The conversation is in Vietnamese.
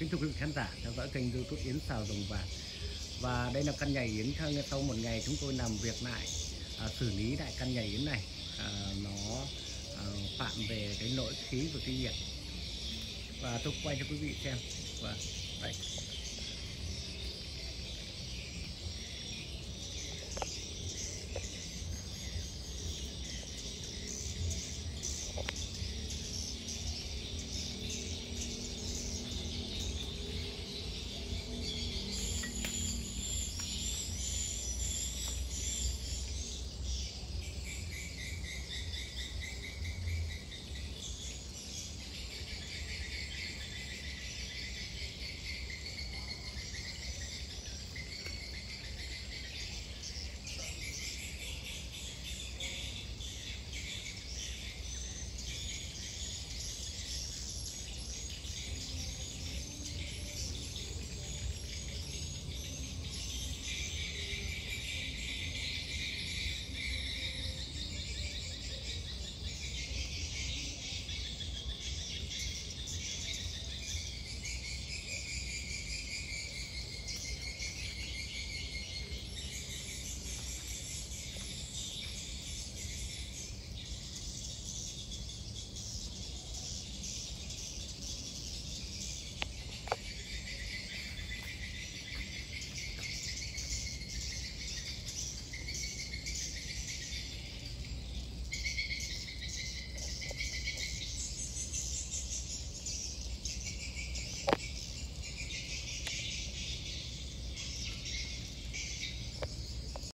Kính thưa quý vị khán giả theo dõi kênh YouTube Yến Xào Rồng Vàng. Và đây là căn nhà yến sau một ngày chúng tôi làm việc lại, xử lý lại căn nhà yến này. Nó phạm về cái lỗi khí của tuy nhiệt. Và tôi quay cho quý vị xem. Và đây.